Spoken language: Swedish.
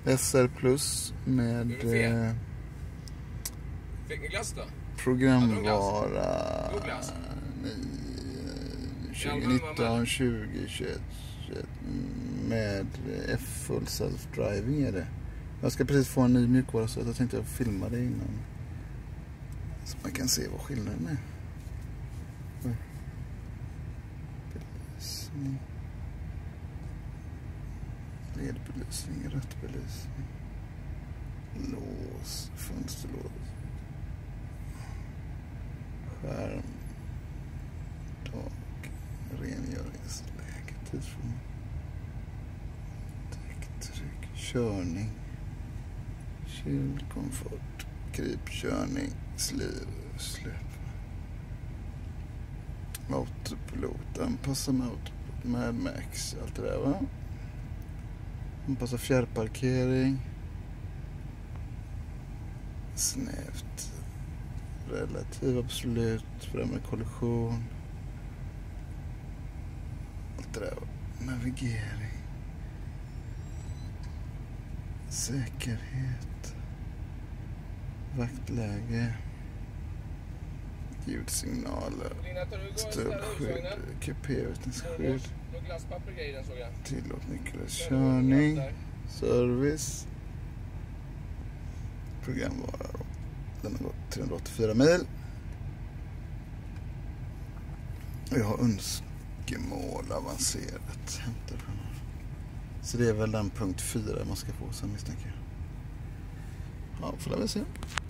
SR Plus med Fick ni glass då? Programvara 2019, 2021 med Full Self-Driving är det. Jag ska precis få en ny mjukvara så jag tänkte filma det innan. Så man kan se vad skillnaden är. Belysning. Ledbelysning, rött belysning. Lås, fönsterlås. Skärm. Tak. Rengöringsläge. Tidsform. Däcktryck. Körning. Kyl, komfort. Krypkörning. Släpp. Autopilot. Anpassa med autopilot. Mad Max. Allt det där, va? Anpassa fjärrparkering. Snävt. Relativ, absolut. Främre kollision. Allt det där. Navigering. Säkerhet. Vaktläge. Ljudsignaler. Stödskydd. Kupévittnesskydd. Tillåt nykterhetskörning. Service. Programvara. Den har gått 384 mil. Och jag har önskemål avancerat. Så det är väl den punkt 4 man ska få sen, misstänker jag. Ja, får vi se.